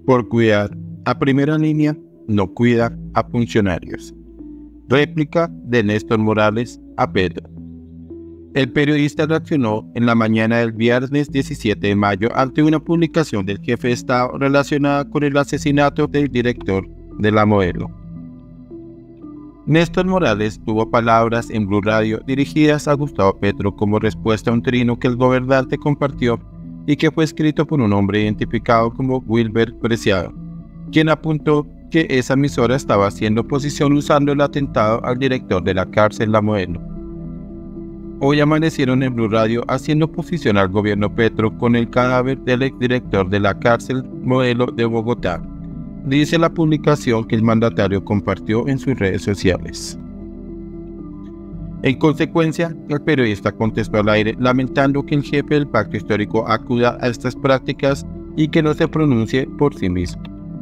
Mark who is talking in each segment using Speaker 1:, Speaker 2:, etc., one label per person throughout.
Speaker 1: Por cuidar a primera línea, no cuida a funcionarios. Réplica de Néstor Morales a Petro. El periodista reaccionó en la mañana del viernes 17 de mayo ante una publicación del jefe de Estado relacionada con el asesinato del director de La Modelo. Néstor Morales tuvo palabras en Blue Radio dirigidas a Gustavo Petro como respuesta a un trino que el gobernante compartió y que fue escrito por un hombre identificado como Wilber Preciado, quien apuntó que esa emisora estaba haciendo oposición usando el atentado al director de la cárcel La Modelo. Hoy amanecieron en Blue Radio haciendo oposición al gobierno Petro con el cadáver del exdirector de la cárcel Modelo de Bogotá, dice la publicación que el mandatario compartió en sus redes sociales. En consecuencia, el periodista contestó al aire lamentando que el jefe del pacto histórico acuda a estas prácticas y que no se pronuncie por sí mismo.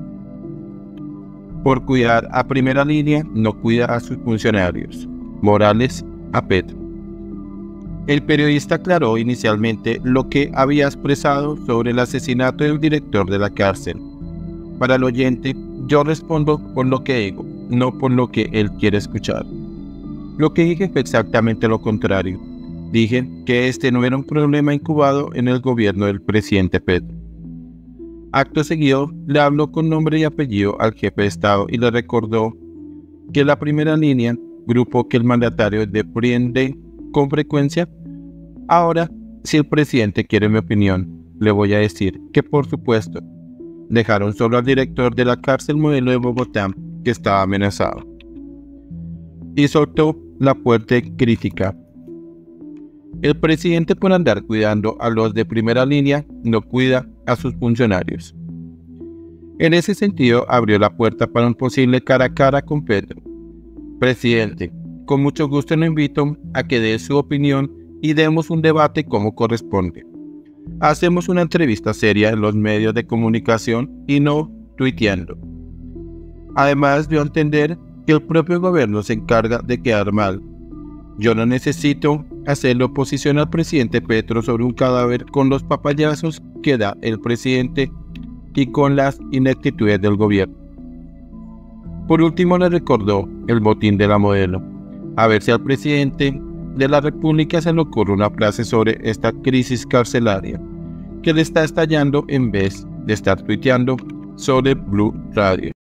Speaker 1: Por cuidar a primera línea, no cuida a sus funcionarios. Morales a Petro. El periodista aclaró inicialmente lo que había expresado sobre el asesinato del director de la cárcel. Para el oyente, yo respondo por lo que digo, no por lo que él quiere escuchar. Lo que dije fue exactamente lo contrario. Dije que este no era un problema incubado en el gobierno del presidente Petro. Acto seguido, le habló con nombre y apellido al jefe de Estado y le recordó que la primera línea, grupo que el mandatario defiende con frecuencia. Ahora, si el presidente quiere mi opinión, le voy a decir que por supuesto, dejaron solo al director de la cárcel Modelo de Bogotá, que estaba amenazado. Y soltó la fuerte crítica. El presidente, por andar cuidando a los de primera línea, no cuida a sus funcionarios. En ese sentido, abrió la puerta para un posible cara a cara con Petro. Presidente, con mucho gusto lo invito a que dé su opinión y demos un debate como corresponde. Hacemos una entrevista seria en los medios de comunicación y no tuiteando. Además, dio a entender que el propio gobierno se encarga de quedar mal. Yo no necesito hacerle oposición al presidente Petro sobre un cadáver con los papayazos que da el presidente y con las ineptitudes del gobierno. Por último, le recordó el botín de La Modelo. A ver si al presidente de la República se le ocurre una frase sobre esta crisis carcelaria que le está estallando en vez de estar tuiteando sobre Blue Radio.